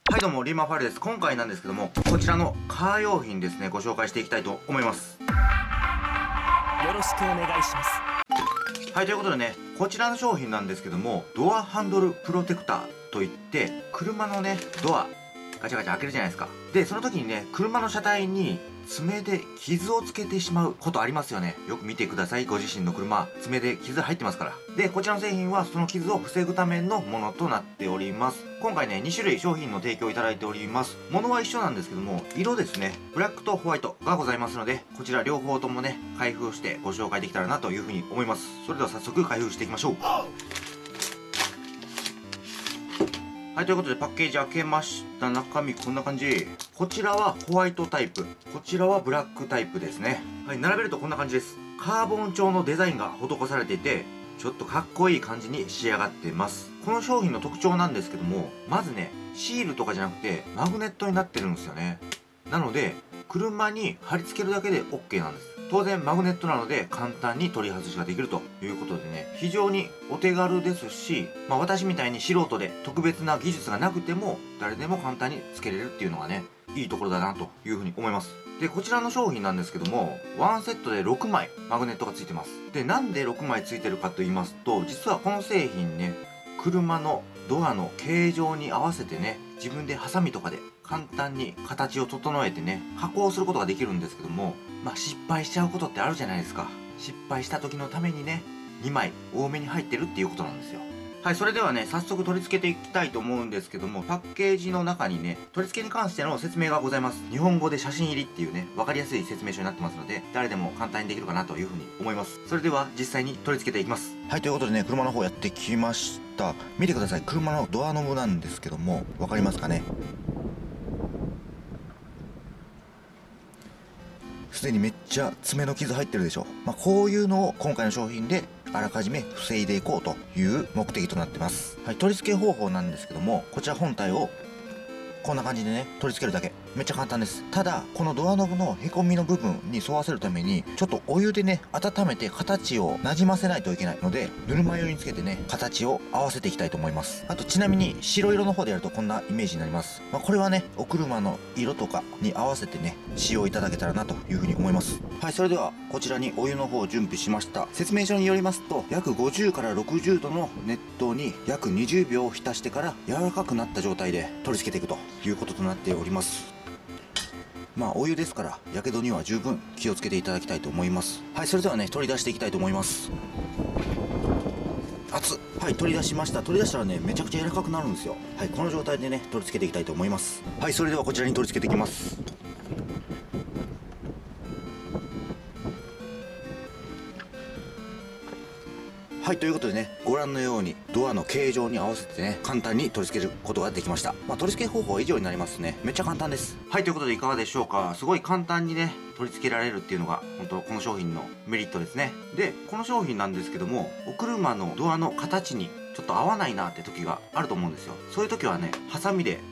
はいどうも、リーマンファイルです。今回なんですけども、こちらのカー用品ですね、ご紹介していきたいと思います。 よろしくお願いします。 はい、ということでね、こちらの商品なんですけども、ドアハンドルプロテクターといって、車のね、ドア、ガチャガチャ開けるじゃないですか。で、その時にね、車の車体に爪で傷をつけてしまうことありますよね。よく見てください。ご自身の車、爪で傷入ってますから。で、こちらの製品はその傷を防ぐためのものとなっております。今回ね、2種類商品の提供いただいております。物は一緒なんですけども、色ですね、ブラックとホワイトがございますので、こちら両方ともね、開封してご紹介できたらなというふうに思います。それでは早速開封していきましょう。はい、ということでパッケージ開けました。中身こんな感じ。こちらはホワイトタイプ。こちらはブラックタイプですね。はい、並べるとこんな感じです。カーボン調のデザインが施されていて、ちょっとかっこいい感じに仕上がってます。この商品の特徴なんですけども、まずね、シールとかじゃなくてマグネットになってるんですよね。なので、車に貼り付けるだけで OK なんです。当然マグネットなので簡単に取り外しができるということでね、非常にお手軽ですし、私みたいに素人で特別な技術がなくても誰でも簡単に付けれるっていうのがね、いいところだなというふうに思います。で、こちらの商品なんですけども、ワンセットで6枚マグネットが付いてます。で、なんで6枚付いてるかと言いますと、実はこの製品ね、車のドアの形状に合わせてね、自分でハサミとかで簡単に形を整えてね、加工することができるんですけども、失敗しちゃうことってあるじゃないですか。失敗した時のためにね、2枚多めに入ってるっていうことなんですよ。はい、それではね、早速取り付けていきたいと思うんですけども、パッケージの中にね、取り付けに関しての説明がございます。日本語で写真入りっていうね、わかりやすい説明書になってますので、誰でも簡単にできるかなというふうに思います。それでは実際に取り付けていきます。はい、ということでね、車の方やってきました。見てください。車のドアノブなんですけども、わかりますかね。すでにめっちゃ爪の傷入ってるでしょ。こういうのを今回の商品であらかじめ防いでいこうという目的となってます。はい、取り付け方法なんですけども、こちら本体をこんな感じでね、取り付けるだけ。めっちゃ簡単です。ただ、このドアノブのへこみの部分に沿わせるために、ちょっとお湯でね、温めて形をなじませないといけないので、ぬるま湯につけてね、形を合わせていきたいと思います。あと、ちなみに白色の方でやるとこんなイメージになります。これはね、お車の色とかに合わせてね、使用いただけたらなというふうに思います。はい、それでは、こちらにお湯の方を準備しました。説明書によりますと、約50から60度の熱湯に約20秒を浸してから柔らかくなった状態で取り付けていくということとなっております。お湯ですからやけどには十分気をつけていただきたいと思います。はい、それではね、取り出していきたいと思います。熱っ。はい、取り出しました。取り出したらね、めちゃくちゃ柔らかくなるんですよ。はい、この状態でね、取り付けていきたいと思います。はい、それではこちらに取り付けていきます。はい、ということでね、ご覧のようにドアの形状に合わせてね、簡単に取り付けることができました。取り付け方法は以上になりますね。めっちゃ簡単です。はい、ということでいかがでしょうか。すごい簡単にね、取り付けられるっていうのが、本当この商品のメリットですね。で、この商品なんですけども、お車のドアの形にちょっと合わないなって時があると思うんですよ。そういう時はね、ハサミで、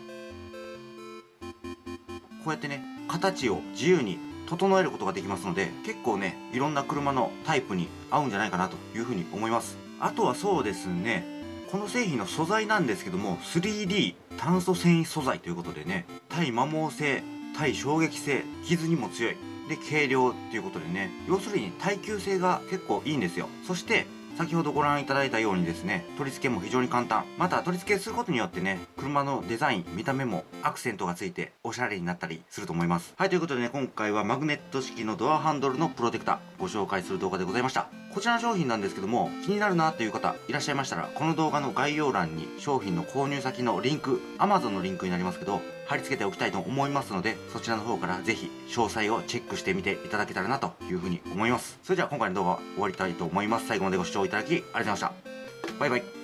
こうやってね、形を自由に整えることができますので、結構ね、いろんな車のタイプに合うんじゃないかなというふうに思います。あとはそうですね、この製品の素材なんですけども、3D 炭素繊維素材ということでね、耐摩耗性、耐衝撃性、傷にも強い。で、軽量っていうことでね、要するに耐久性が結構いいんですよ。そして、先ほどご覧いただいたようにですね、取り付けも非常に簡単。また取り付けすることによってね、車のデザイン、見た目もアクセントがついておしゃれになったりすると思います。はい、ということでね、今回はマグネット式のドアハンドルのプロテクターご紹介する動画でございました。こちらの商品なんですけども、気になるなという方いらっしゃいましたら、この動画の概要欄に商品の購入先のリンク、Amazon のリンクになりますけど、貼り付けておきたいと思いますので、そちらの方からぜひ詳細をチェックしてみていただけたらなというふうに思います。それでは今回の動画は終わりたいと思います。最後までご視聴いただきありがとうございました。バイバイ。